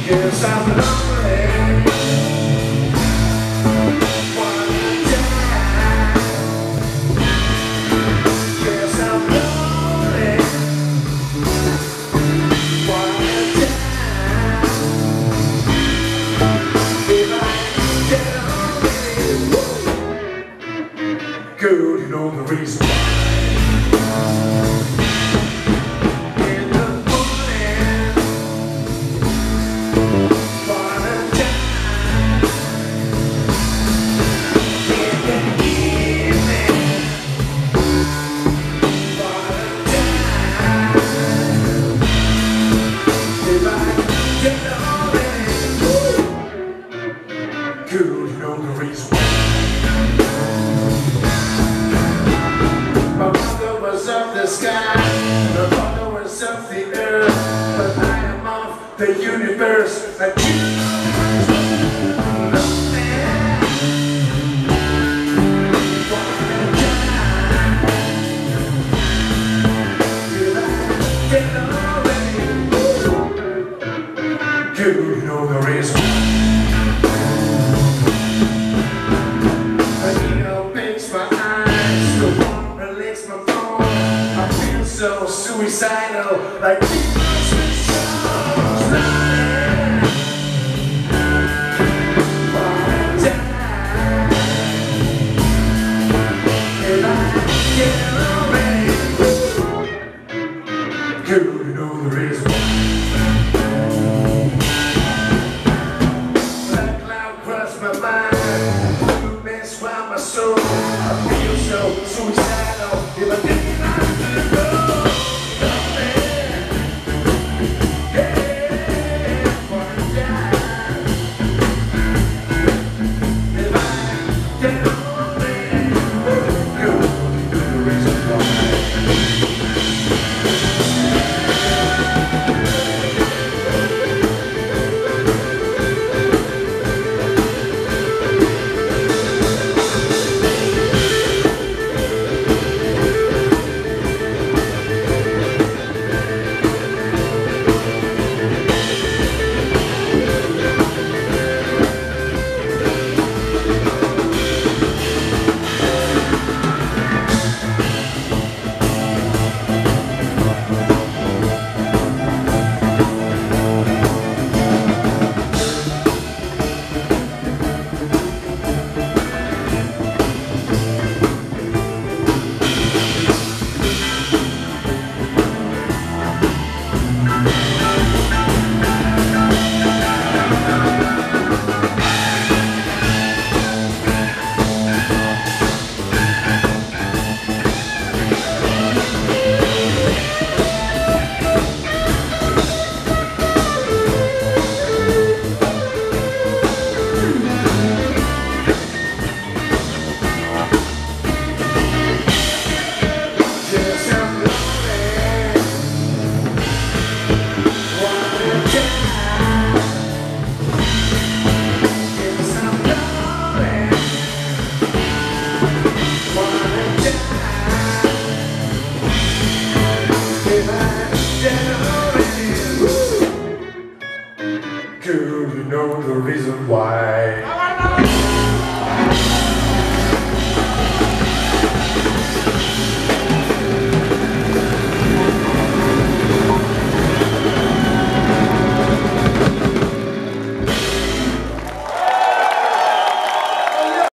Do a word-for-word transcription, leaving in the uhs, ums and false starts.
Yes, I'm lonely. Wanna die. Yes, I'm lonely. Wanna die. If I get away, good, you know the reason why. Good, you know the reason why. My mother was of the sky, my father was of the earth, but I am of the universe. I Good, you know the reason why. So suicidal, like people switch songs running. Wanna die. If I get away, good, you know the reason why.